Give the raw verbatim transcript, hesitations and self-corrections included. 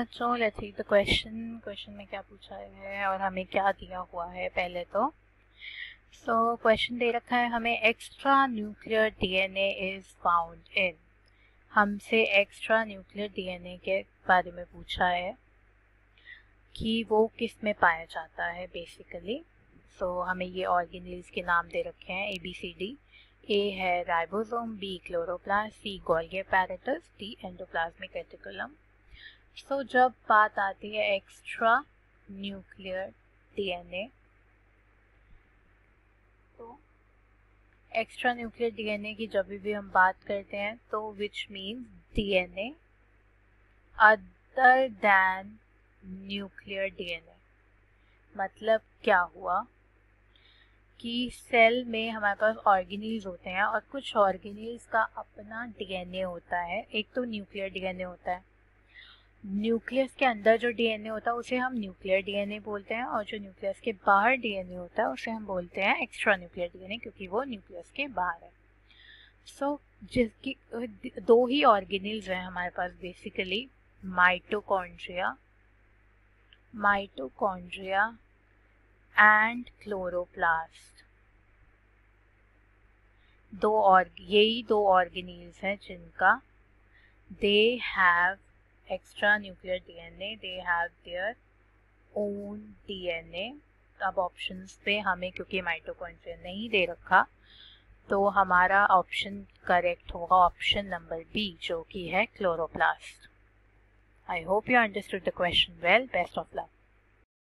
बच्चों, let's read the question. Question में क्या पूछा है और हमें क्या दिया हुआ है पहले तो। सो क्वेश्चन दे रखा है हमें, extra nuclear DNA is found in. हमसे एक्स्ट्रा न्यूक्लियर डीएनए के बारे में पूछा है कि वो किस में पाया जाता है बेसिकली। सो so, हमें ये ऑर्गेनेल्स के नाम दे रखे हैं A B C D. A है ribosome, B chloroplast, C Golgi apparatus, D endoplasmic reticulum. So जब बात आती है एक्स्ट्रा न्यूक्लियर डीएनए, तो एक्स्ट्रा न्यूक्लियर डीएनए की जब भी हम बात करते हैं तो which means DNA other than nuclear DNA. मतलब क्या हुआ कि सेल में हमारे पास ऑर्गेनेल्स होते हैं और कुछ ऑर्गेनेल्स का अपना डीएनए होता है। एक तो न्यूक्लियर डीएनए होता है, न्यूक्लियस के अंदर जो डीएनए होता है उसे हम न्यूक्लियर डीएनए बोलते हैं, और जो न्यूक्लियस के बाहर डीएनए होता है उसे हम बोलते हैं एक्स्ट्रा न्यूक्लियर डीएनए, क्योंकि वो न्यूक्लियस के बाहर है। सो so, जिसकी दो ही ऑर्गेनेल्स हैं हमारे पास basically, mitochondria mitochondria and chloroplast. दो और यही दो ऑर्गेनेल्स हैं जिनका they have extra nuclear DNA, they have their own DNA. अब ऑप्शंस पे हमें क्योंकि माइटोकॉन्ड्रिया नहीं दे रखा तो हमारा ऑप्शन करेक्ट होगा ऑप्शन नंबर बी, जो कि है chloroplast. I hope you understood the question well. Best of luck.